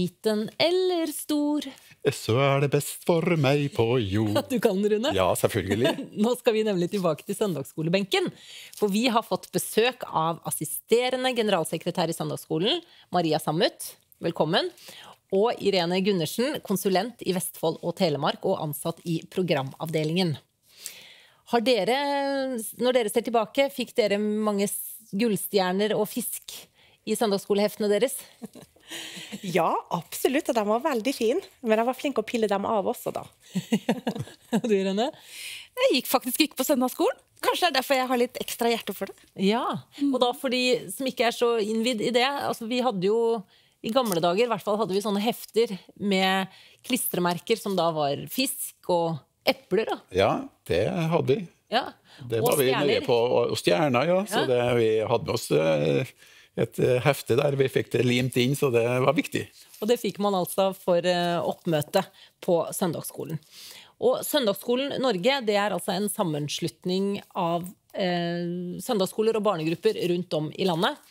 Liten eller stor. Så det best for meg på jord. Du kan, Rune? Ja, selvfølgelig. Nå skal vi nemlig tilbake til søndagsskolebenken. For vi har fått besøk av assisterende generalsekretær i søndagsskolen, Maria Sammut. Velkommen. Og Irene Gundersen, konsulent i Vestfold og Telemark og ansatt i programavdelingen. Har dere, når dere ser tilbake, fikk dere mange gullstjerner og fisk i søndagsskoleheftene deres? Ja, absolutt, og de var veldig fine. Men jeg var flink å pille dem av også da. Og du, Irene? Jeg gikk faktisk ikke på søndagsskolen. Kanskje det er derfor jeg har litt ekstra hjerte for det. Ja, og da for de som ikke er så innvidd i det, altså vi hadde jo i gamle dager, i hvert fall hadde vi sånne hefter med klistremerker som da var fisk og epler da. Ja, det hadde vi. Ja. Det Og var vi stjerner. nøye på, og stjerner, ja. Så Ja. vi hadde med oss et hefte der vi fikk det limt inn, så det var viktig. Og det fikk man altså for oppmøte på søndagsskolen. Og Søndagsskolen Norge, det er altså en sammenslutning av søndagsskoler og barnegrupper rundt om i landet.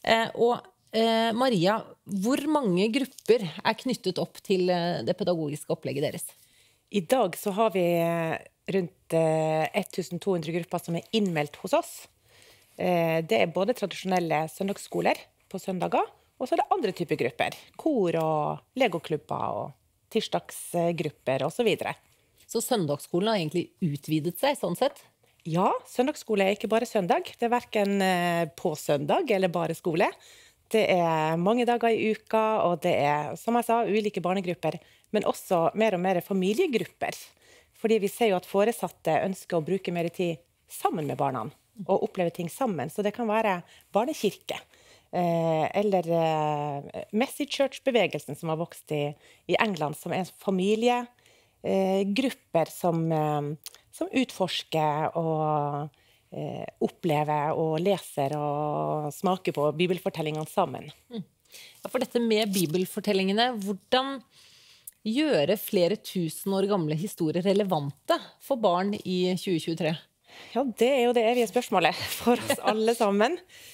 Maria, hvor mange grupper er knyttet opp til det pedagogiske opplegget deres? I dag så har vi rundt 1200 grupper som er innmeldt hos oss. Det er både tradisjonelle søndagsskoler på søndager, og så er det andre typer grupper. Kor og legoklubber og tirsdagsgrupper og så videre. Så søndagsskolen har egentlig utvidet seg, sånn sett? Ja, søndagsskole er ikke bare søndag. Det er hverken på søndag eller bare skole. Det er mange dager i uka, og det er, som jeg sa, ulike barnegrupper, men også mer og mer familiegrupper. Fordi vi ser jo at foresatte ønsker å bruke mer tid sammen med barna, og oppleve ting sammen. Så det kan være barnekirke, eller Message Church-bevegelsen som har vokst i England, som er familiegrupper som utforsker og opplever og leser og smaker på bibelfortellingene sammen. Ja, for dette med bibelfortellingene, hvordan gjøre flere tusen år gamle historier relevante for barn i 2023? Ja, det er jo det evige spørsmålet for oss alle sammen.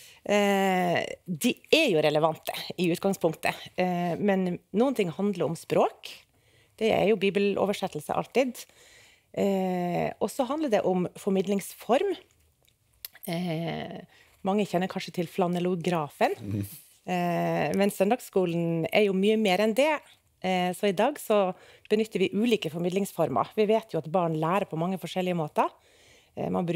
De er jo relevante i utgangspunktet, men noen ting handler om språk. Det er jo bibeloversettelse alltid. Og så handler det om formidlingsform. Mange kjenner kanskje til flanellografen, men søndagsskolen er jo mye mer enn det. Så i dag så benytter vi ulike formidlingsformer. Vi vet jo at barn lærer på mange forskjellige måter. Man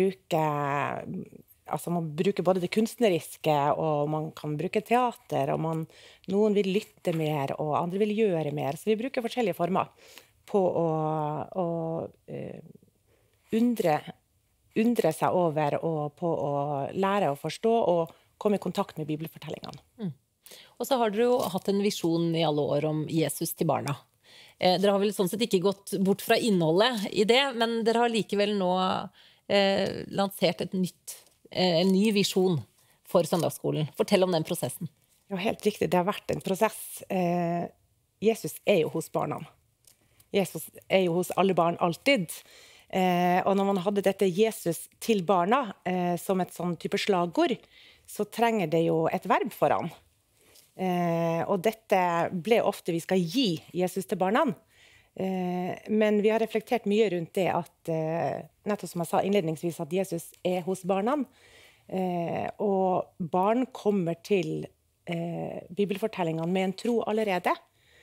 bruker både det kunstneriske, og man kan bruke teater, og noen vil lytte mer, og andre vil gjøre mer. Så vi bruker forskjellige former på å undre seg over, og på å lære å forstå og komme i kontakt med bibelfortellingene. Og så har dere jo hatt en visjon i alle år om Jesus til barna. Dere har vel sånn sett ikke gått bort fra innholdet i det, men dere har likevel nå lansert en ny visjon for søndagsskolen. Fortell om den prosessen. Ja, helt riktig. Det har vært en prosess. Jesus er jo hos barna. Jesus er jo hos alle barn alltid. Og når man hadde dette Jesus til barna som et sånn type slagord, så trenger det jo et verb foran. Og dette ble ofte vi skal gi Jesus til barna. Men vi har reflektert mye rundt det at, nettopp som jeg sa innledningsvis, at Jesus er hos barna. Og barn kommer til bibelfortellingene med en tro allerede.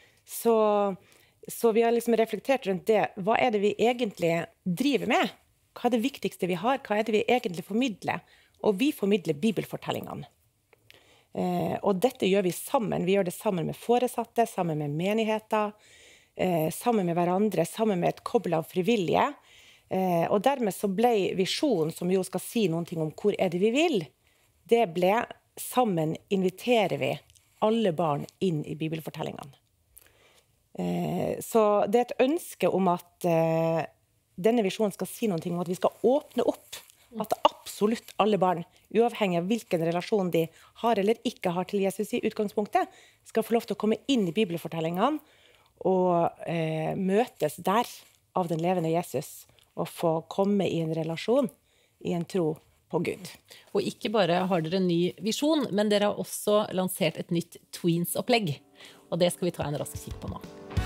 Så vi har liksom reflektert rundt det. Hva er det vi egentlig driver med? Hva er det viktigste vi har? Hva er det vi egentlig formidler? Og vi formidler bibelfortellingene. Og dette gjør vi sammen. Vi gjør det sammen med foresatte, sammen med menigheter, sammen med hverandre, sammen med et kobbel av frivillige. Og dermed så ble visjonen, som jo skal si noen ting om hvor er det vi vil, det ble sammen inviterer vi alle barn inn i bibelfortellingene. Så det er et ønske om at denne visjonen skal si noe om at vi skal åpne opp. At absolutt alle barn, uavhengig av hvilken relasjon de har eller ikke har til Jesus i utgangspunktet, skal få lov til å komme inn i bibelfortellingene og møtes der av den levende Jesus og få komme i en relasjon, i en tro på Gud. Og ikke bare har dere en ny visjon, men dere har også lansert et nytt Tweens-opplegg. Og det skal vi ta en rask kikk på nå.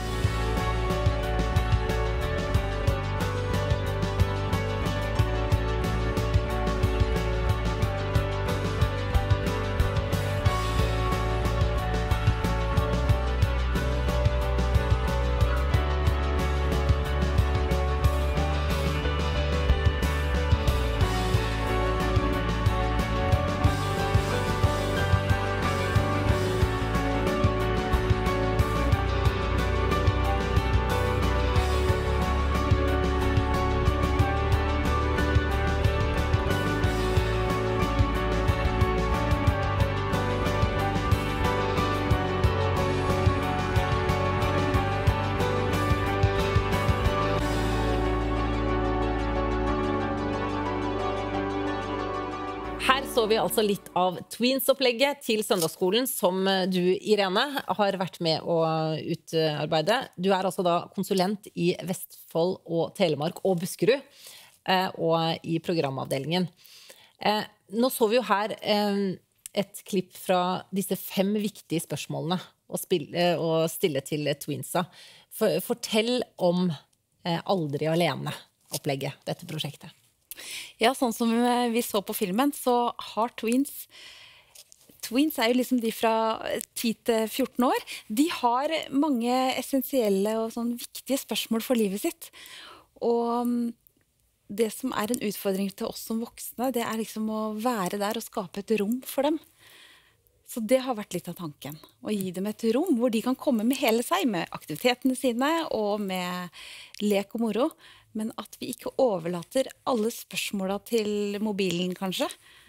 Her så vi altså litt av Tweens-opplegget til søndagsskolen som du, Irene, har vært med å utarbeide. Du er altså da konsulent i Vestfold og Telemark og Buskerud, og i programavdelingen. Nå så vi jo her et klipp fra disse 5 viktige spørsmålene å stille til Tweensa. Fortell om Aldri alene-opplegget, dette prosjektet. Ja, sånn som vi så på filmen, så har Tweens er jo liksom de fra 10 til 14 år. De har mange essensielle og sånn viktige spørsmål for livet sitt. Og det som er en utfordring til oss som voksne, det er liksom å være der og skape et rom for dem. Så det har vært litt av tanken. Å gi dem et rom hvor de kan komme med hele seg, med aktivitetene sine og med lek og moro. Men at vi ikke overlater alle spørsmålene til mobilen, kanskje.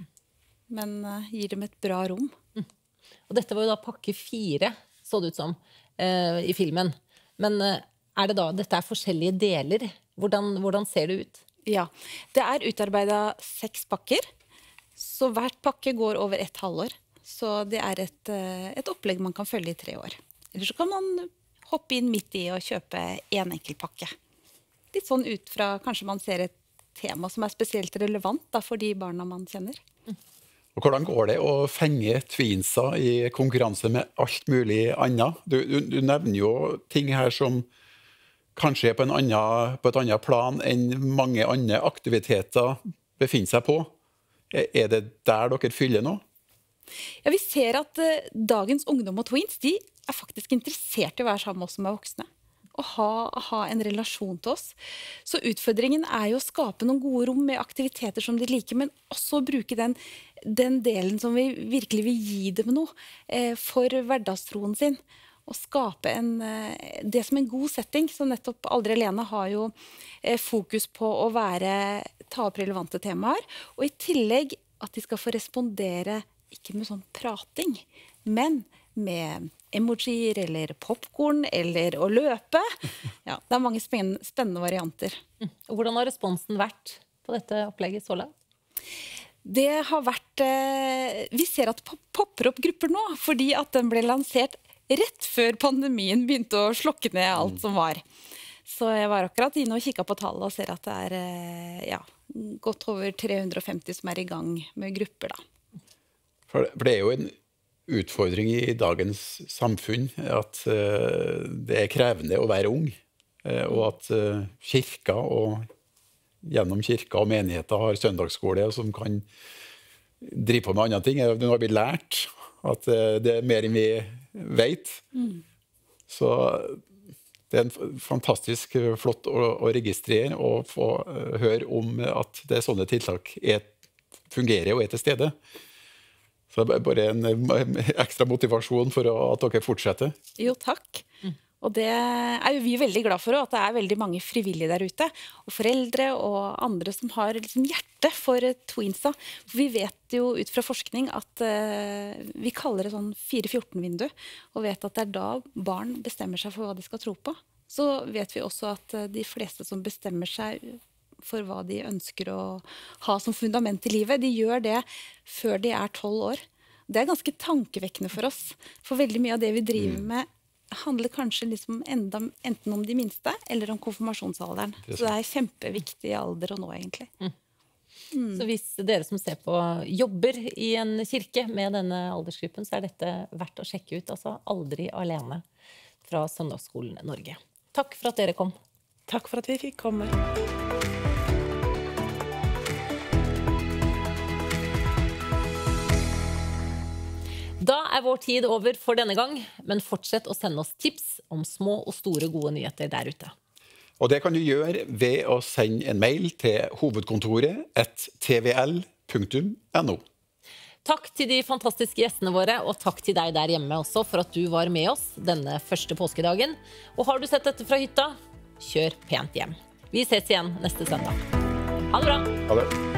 Men gir dem et bra rom. Og dette var jo da pakke 4, så det ut som, i filmen. Men dette er forskjellige deler. Hvordan ser det ut? Ja, det er utarbeidet 6 pakker. Så hvert pakke går over et halvår. Så det er et opplegg man kan følge i 3 år. Eller så kan man hoppe inn midt i og kjøpe en enkelt pakke. Litt sånn ut fra kanskje man ser et tema som er spesielt relevant da, for de barna man kjenner. Og hvordan går det å fenge Tweensa i konkurranse med alt mulig annet? Du nevner jo ting her som kanskje er på et annet plan enn mange andre aktiviteter befinner seg på. Er det der dere fyller nå? Ja, vi ser at dagens ungdom og Tweens, de er faktisk interessert i å være sammen med oss som er voksne. Og ha en relasjon til oss. Så utfordringen er jo å skape noen gode rom med aktiviteter som de liker, men også å bruke den delen som vi virkelig vil gi dem noe for hverdagstroen sin. Og skape det som en god setting. Så nettopp Aldri alene har jo fokus på å ta opp relevante temaer. Og i tillegg at de skal få respondere ikke med sånn prating, men med emojier eller popcorn eller å løpe. Ja, det er mange spennende varianter. Hvordan har responsen vært på dette opplegget så langt? Det har vært vi ser at det popper opp grupper nå, fordi at den ble lansert rett før pandemien begynte å slokke ned alt som var. Så jeg var akkurat inne og kikket på tallet og ser at det er godt over 350 som er i gang med grupper da. For det er jo en utfordring i dagens samfunn at det er krevende å være ung, og at kirka og gjennom kirka og menigheter har søndagsskole som kan drive på med andre ting. Nå har vi lært at det er mer enn vi vet. Så det er en fantastisk flott å registrere og få høre om at det sånne tiltak fungerer og er til stede. Så det er bare en ekstra motivasjon for at dere fortsetter. Jo, takk. Og det er jo vi veldig glad for, at det er veldig mange frivillige der ute, og foreldre og andre som har liksom hjerte for Tweensa. For vi vet jo ut fra forskning at vi kaller det sånn 4-14-vindu, og vet at det er da barn bestemmer seg for hva de skal tro på. Så vet vi også at de fleste som bestemmer seg for hva de ønsker å ha som fundament i livet, de gjør det før de er 12 år. Det er ganske tankevekkende for oss, for veldig mye av det vi driver med handler kanskje liksom enten om de minste eller om konfirmasjonsalderen. Så det er kjempeviktig alder å nå, egentlig. Så hvis dere som ser på jobber i en kirke med denne aldersgruppen, så dette verdt å sjekke ut. Altså Aldri alene fra Søndagsskolen Norge. Takk for at dere kom. Takk for at vi fikk komme. Da vår tid over for denne gang, men fortsett å sende oss tips om små og store gode nyheter der ute. Og det kan du gjøre ved å sende en mail til hovedkontoret@tvl.no. Takk til de fantastiske gjestene våre, og takk til deg der hjemme også for at du var med oss denne første påskedagen. Og har du sett dette fra hytta, kjør pent hjem. Vi ses igjen neste søndag. Ha det bra! Ha det.